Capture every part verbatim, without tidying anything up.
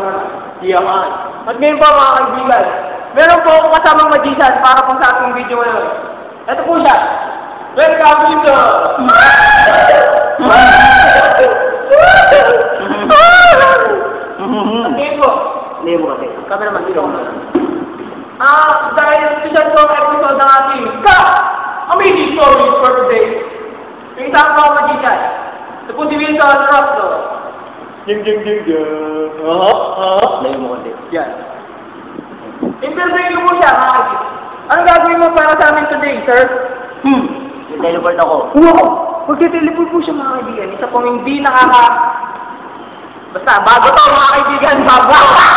Yaman. At ngayon po mga kaibigan, meron po akong kasamang magician para po sa ating video ngayon. Ito po siya. Welcome dito! At ngayon po, Hindi mo kasi. kami naman dito. Ah, dahil isa po ang episode ng ating Ka! Amazing Stories for today. Yung isang po magician. Ito po si Wilson Rosdo. Ding ding ding ding. Oo, oo. Hindi mo kasi. Yan. Interviewin ko po siya, mga kaibigan. Anong gagawin mo para sa amin today, sir? Hmm. Teleport ako. Wow! Magte-teleport po siya, mga kaibigan. Isa pong hindi nakaka... Basta, bago to, mga kaibigan. Bago!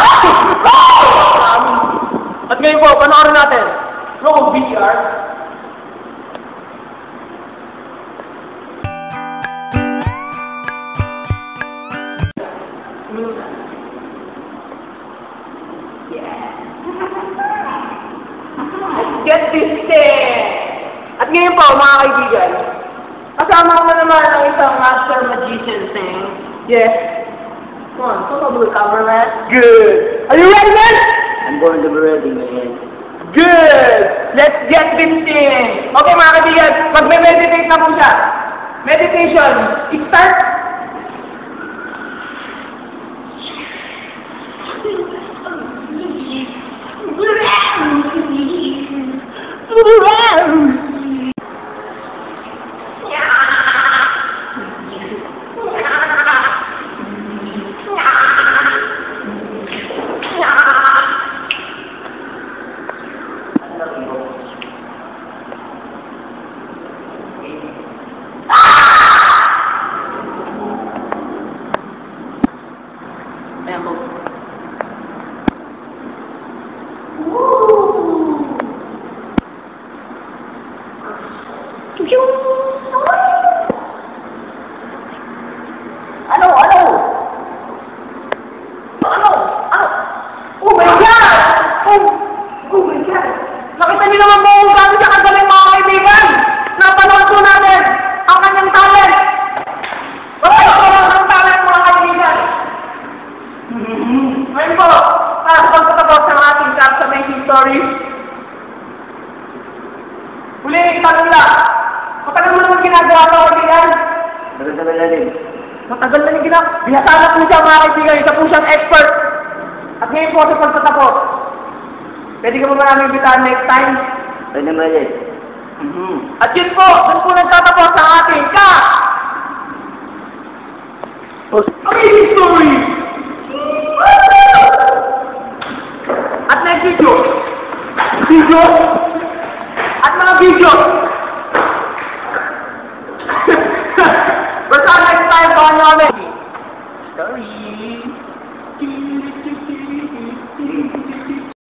At ngayon po, panoorin natin. Roll V R. Let's get this thing! At ngayon po, mga kaibigan, kasama ko naman ang isang master magician thing. Yes. Come on, come on, blue cameraman. Good. Are you ready, man? I'm going to be ready, man. Good. Let's get this thing. Okay, mga kaibigan, magme-meditate na po siya. Meditation. Start. Ayan po. Ano? Ano? Ano? Ano? Oh my God! Oh, oh my God! Nakita niyo naman po kung gaano siya kagaling, mga kaibigan! Napanood po natin ang kanyang talent! Bakit ako ang talent, mga kaibigan? Ngayon po, para sa pagtatapos ng ating Cap's Amazing Stories, huli, tanong lang. Matagal mo naman ginagawa ko, kaibigan? Matagal na din. Matagal na yung ginagawa. Bihasala po siya, mga kaibigan. Isa po siyang expert. At ngayon po sa pagtatapos, pwede ka ba namin bitaan next time? Pwede mo din. Mm-hmm. At yun po, dun po nagtatapos ang ating Ka! Amazing Story! At next video, video, at mga video, basta next time, baka nyo kami. Story!